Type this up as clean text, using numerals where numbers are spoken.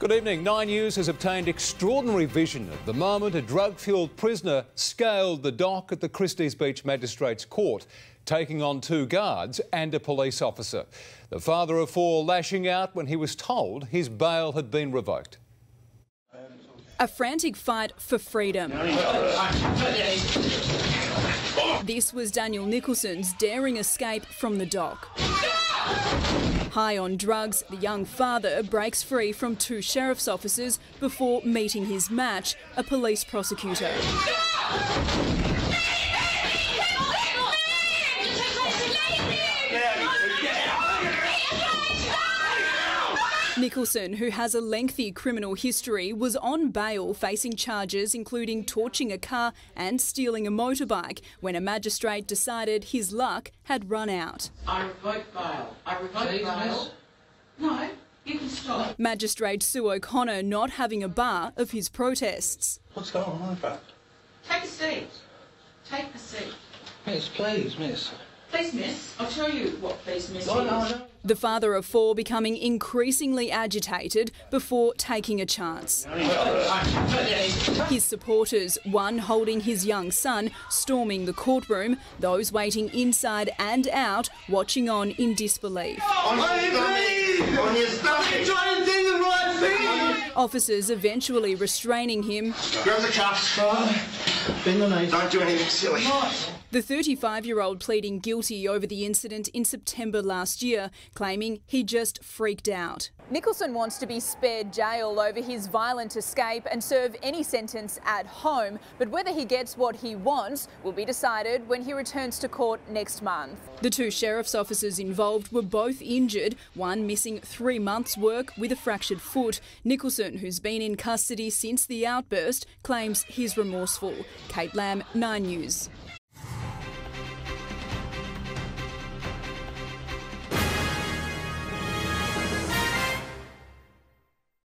Good evening. 9 News has obtained extraordinary vision of the moment a drug-fuelled prisoner scaled the dock at the Christie's Beach Magistrates Court, taking on 2 guards and a police officer. The father of 4 lashing out when he was told his bail had been revoked. A frantic fight for freedom. This was Daniel Nicholson's daring escape from the dock. High on drugs, the young father breaks free from 2 sheriff's officers before meeting his match, a police prosecutor. Nicholson, who has a lengthy criminal history, was on bail facing charges including torching a car and stealing a motorbike when a magistrate decided his luck had run out. I revoke bail. I revoke bail. No, you can stop. Magistrate Sue O'Connor not having a bar of his protests. What's going on with that? Take a seat. Take a seat. Miss, please, miss. Please, miss. I'll tell you what please, miss is. No. The father of 4 becoming increasingly agitated before taking a chance. His supporters, one holding his young son, storming the courtroom, those waiting inside and out, watching on in disbelief. Officers eventually restraining him. Grab the cuffs. Bend the knees. Don't do anything silly. The 35-year-old pleading guilty over the incident in September last year, claiming he just freaked out. Nicholson wants to be spared jail over his violent escape and serve any sentence at home, but whether he gets what he wants will be decided when he returns to court next month. The 2 sheriff's officers involved were both injured, one missing 3 months' work with a fractured foot. Nicholson, who's been in custody since the outburst, claims he's remorseful. Kate Lamb, 9 News.